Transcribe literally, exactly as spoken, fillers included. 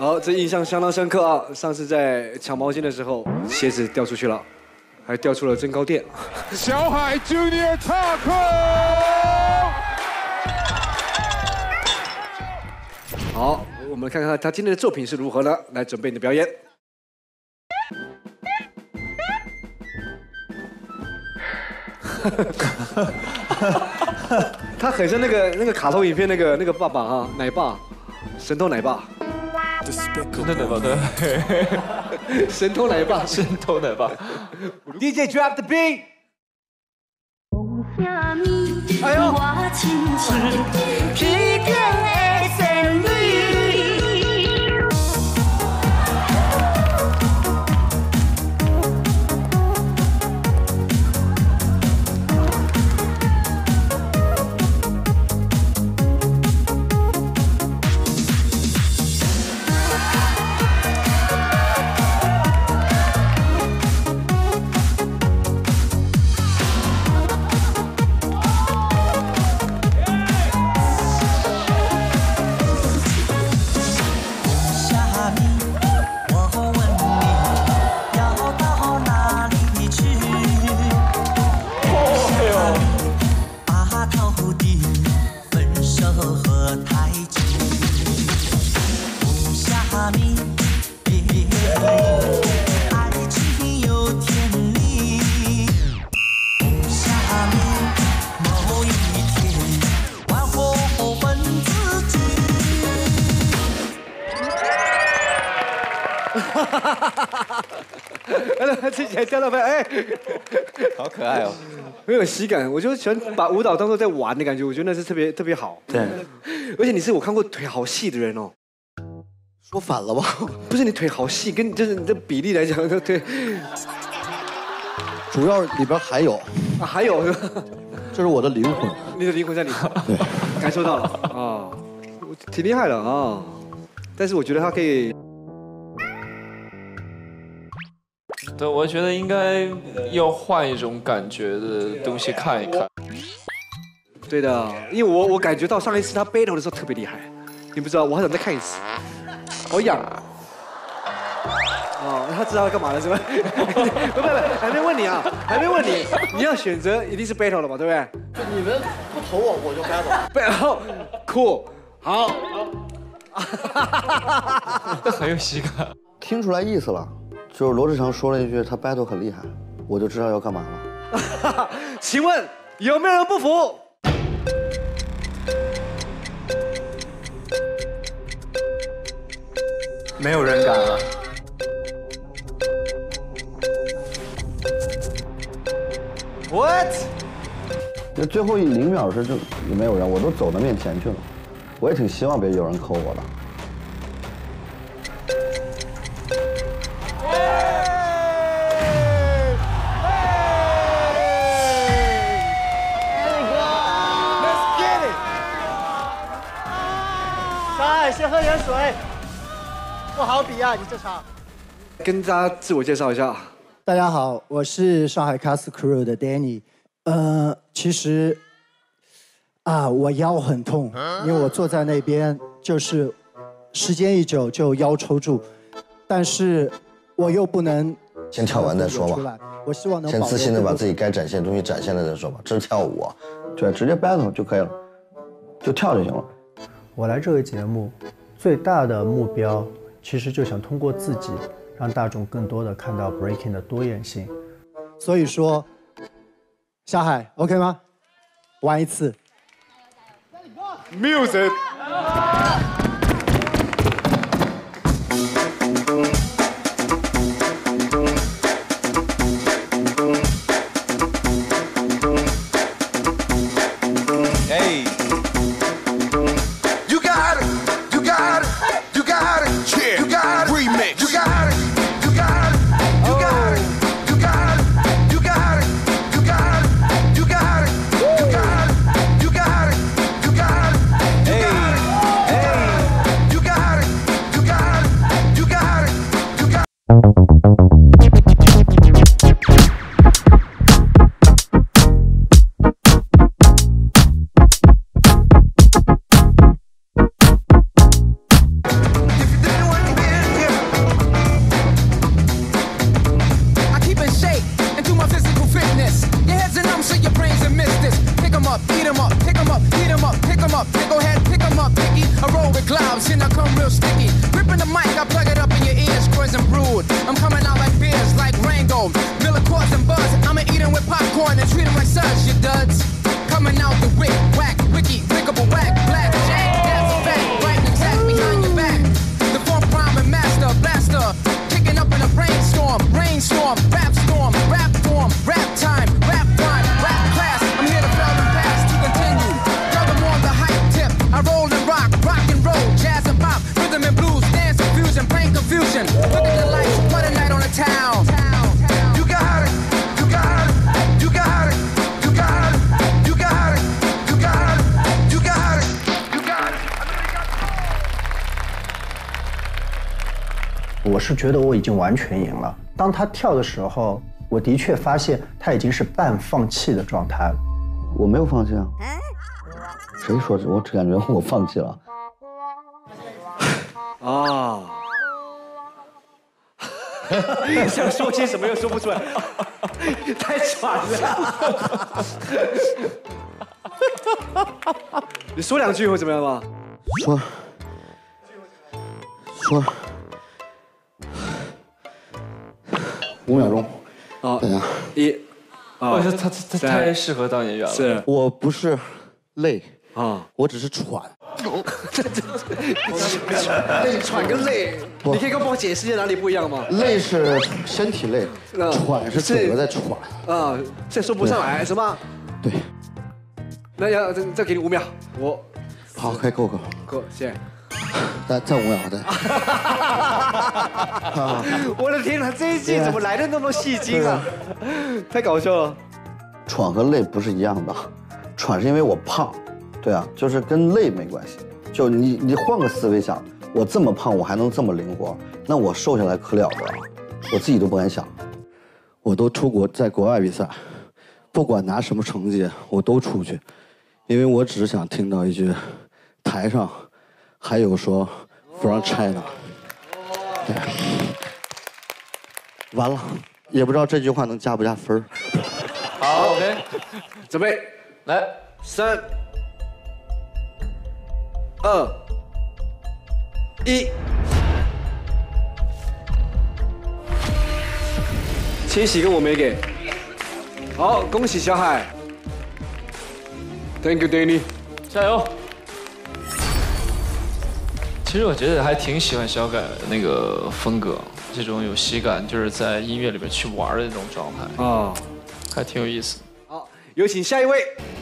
好，这印象相当深刻啊！上次在抢毛巾的时候，鞋子掉出去了，还掉出了增高垫。 小海 Junior Taco。 好，我们看看他今天的作品是如何呢？来，准备你的表演。他很像那个那个卡通影片那个那个爸爸啊，奶爸，神偷奶爸。 神偷奶爸对， 神偷奶爸， 神偷奶爸。 D J drop the beat。哎呦！他自己还掉到飞，哎， 好可爱哦， 很有喜感。我就喜欢把舞蹈当作在玩的感觉，我觉得那是特别特别好。 对， 而且你是我看过腿好细的人哦。 说反了吧？ 不是你腿好细，跟就是你的比例来讲，对。 主要里边还有啊，还有， 这是我的灵魂， 你的灵魂在里头，对，感受到了啊，挺厉害的啊。但是我觉得他可以。 对，我觉得应该要换一种感觉的东西看一看。 对的，因为我我感觉到上一次他 battle 的时候特别厉害，你不知道，我还想再看一次，好痒。哦，他知道要干嘛了是吧？不不不，还没问你啊，还没问你，你要选择一定是 battle 了嘛，对不对？ 你们不投我，我就 battle。battle， cool， 好。 很有喜感。 听出来意思了。就是罗志祥说了一句他 battle 很厉害，我就知道要干嘛了。请问有没有人不服？ 没有人敢啊。 What？ 那最后一零秒时就也没有人，我都走到面前去了。我也挺希望别有人扣我的。 先喝点水，不好比啊！你这场。 跟大家自我介绍一下。 大家好，我是上海 Cast Crew 的 Danny。呃，其实啊，我腰很痛，因为我坐在那边，就是时间一久就腰抽住，但是我又不能先跳完再说吧。 我希望能先自信的把自己该展现的东西展现了再说吧。这是跳舞，对，直接 battle 就可以了，就跳就行了。 我来这个节目，最大的目标其实就想通过自己，让大众更多的看到 breaking 的多样性。 所以说，小海 OK 吗？玩一次。 Music。 up, eat 'em up, pick 'em up, eat 'em up, pick 'em up, pick go ahead, pick 'em up, picky. I roll with clouds, and I come real sticky. Ripping the mic, I plug it up in your ears, cause I'm rude. I'm coming out like beers, like Rango, Miller Coors and Buzz. I'ma eat 'em with popcorn and treat 'em like such, you duds. Coming out the wick, whack, wicky, wickable whack, black jack, that's a fact, right attack behind your back. The form prime and master, blaster, kicking up in a brainstorm, rainstorm, rap storm, rap form, rap time, rap rhyme, rap class. I'm here to fail them fast to continue. Tell them on the hype tip. I roll and rock, rock and roll, jazz and pop, rhythm and blues, dance and fusion, brain confusion. Look at the lights, what a night on the town. You got it, you got it, you got it, you got it, you got it, you got it, you got it, you got it. 我是觉得我已经完全赢了。当他跳的时候，我的确发现他已经是半放弃的状态了。 我没有放弃啊。谁说我只感觉我放弃了？ 啊！想说些什么又说不出来，太喘了。你说两句会怎么样吗？ 说说五秒钟。 好， 等一下， 一， 我啊， 觉得他他他太适合当演员了。 是我不是累啊， 我只是喘。 累喘跟累，你可以跟我解释一下哪里不一样吗？ 累是身体累，喘是嘴巴在喘。 啊，这说不上来是吗？ 对。 那要再再给你五秒，我好，可以够够够，谢谢。 再再五秒，再。 我的天哪，这一季怎么来的那么戏精啊？太搞笑了。 喘和累不是一样的，喘是因为我胖，对啊，就是跟累没关系。就你你换个思维想，我这么胖我还能这么灵活，那我瘦下来可了得了，我自己都不敢想。我都出国在国外比赛，不管拿什么成绩我都出去，因为我只想听到一句，台上还有说 From China。对，完了，也不知道这句话能加不加分。 好 ，OK， 准备， 来， 三、二、一，千玺跟我没给。好，恭喜小海 ，Thank you Danny， 加油！其实我觉得还挺喜欢小改那个风格，这种有喜感，就是在音乐里边去玩的那种状态啊， 还挺有意思。 好，有请下一位。